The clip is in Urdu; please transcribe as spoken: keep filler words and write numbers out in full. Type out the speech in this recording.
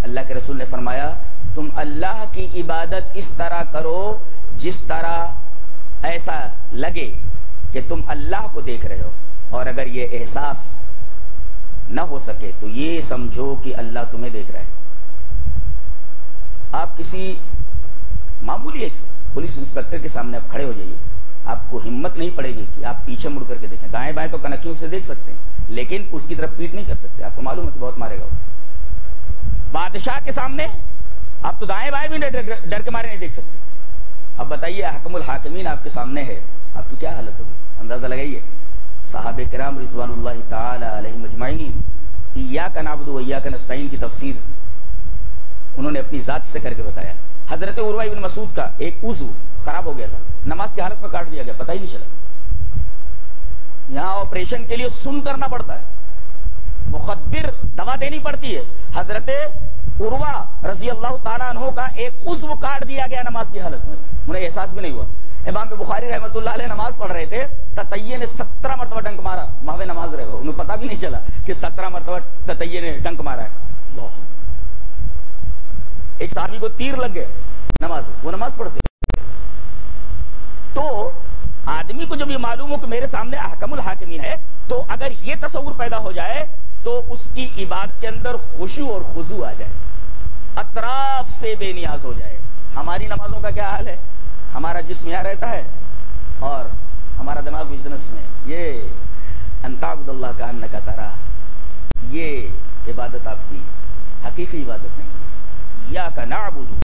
اللہ کے رسول نے فرمایا تم اللہ کی عبادت اس طرح کرو جس طرح ایسا لگے کہ تم اللہ کو دیکھ رہے ہو، اور اگر یہ احساس نہ ہو سکے تو یہ سمجھو کہ اللہ تمہیں دیکھ رہا ہے۔ آپ کسی معمولی ایک پولیس انسپیکٹر کے سامنے آپ کھڑے ہو جائیے، آپ کو ہمت نہیں پڑے گی کہ آپ پیچھے مڑ کر کے دیکھیں۔ دائیں بائیں تو کنکھیوں سے دیکھ سکتے ہیں لیکن اس کی طرف پیٹ نہیں کر سکتے، آپ کو معلوم ہے کہ بہت مارے گا وہ۔ بادشاہ کے سامنے آپ تو دائیں بائیں بھی ڈر کے مارے نہیں دیکھ سکتے۔ اب بتائیے حکم الحاکمین آپ کے سامنے ہے، آپ کی کیا حالت ہوگی؟ اندازہ لگائیے۔ صحابہ کرام رضوان اللہ تعالی علیہم اجمعین ایاک نعبد و ایاک نستعین کی تفسیر انہوں نے اپنی ذات سے کر کے بتایا۔ حضرت عروہ بن مسعود کا ایک عضو خراب ہو گیا تھا، نماز کی حالت میں کاٹ دیا گیا، پتہ ہی نہیں چلا۔ یہاں آپریشن کے لیے سن کرنا پڑتا ہے، مخدر دوا دینی پڑتی ہے۔ حضرت عروہ رضی اللہ تعالیٰ عنہ کا ایک عضو کاٹ دیا گیا نماز کی حالت میں، انہیں احساس بھی نہیں ہوا۔ امام بخاری رحمۃ اللہ علیہ نماز پڑھ رہے تھے، تتیہ نے سترہ مرتبہ ڈنک مارا، محو نماز رہے ہو، انہیں پتہ بھی نہیں چلا کہ سترہ مرتبہ تتیہ نے ڈنک مارا ہے۔ اللہ، ایک صحابی کو تیر لگ گئے نماز، وہ نماز پڑھتے۔ تو آدمی کو جب یہ معلوم ہو کہ میرے سامنے احکم الحاکمین ہے، تو اگر یہ تصور پیدا ہو جائے تو اس کی عبادت کے اندر خشوع اور خضوع آ جائے، اطراف سے بے نیاز ہو جائے۔ ہماری نمازوں کا کیا حال ہے؟ ہمارا جسم یہاں رہتا ہے اور ہمارا دماغ بزنس میں۔ یہ ان تعبد اللہ کانک تراہ، یہ عبادت آپ کی حقیقی عبادت نہیں ہے۔ ایاک نعبد